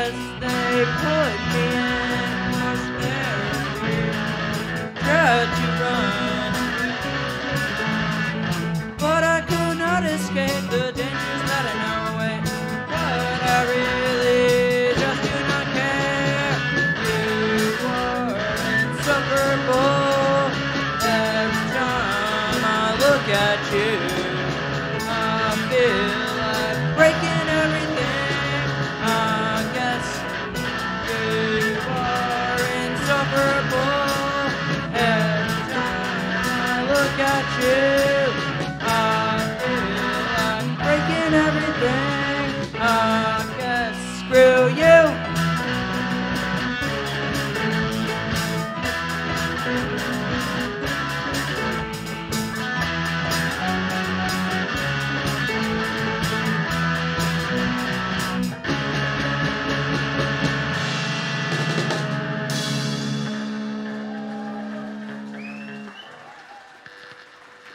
guess they put me in prosperity. Tried to run, but I could not escape the dangers that I know away. But I really just do not care. You are insufferable. Every time I look at you, I feel like breaking everything. I guess you are insufferable. Every time I look at you,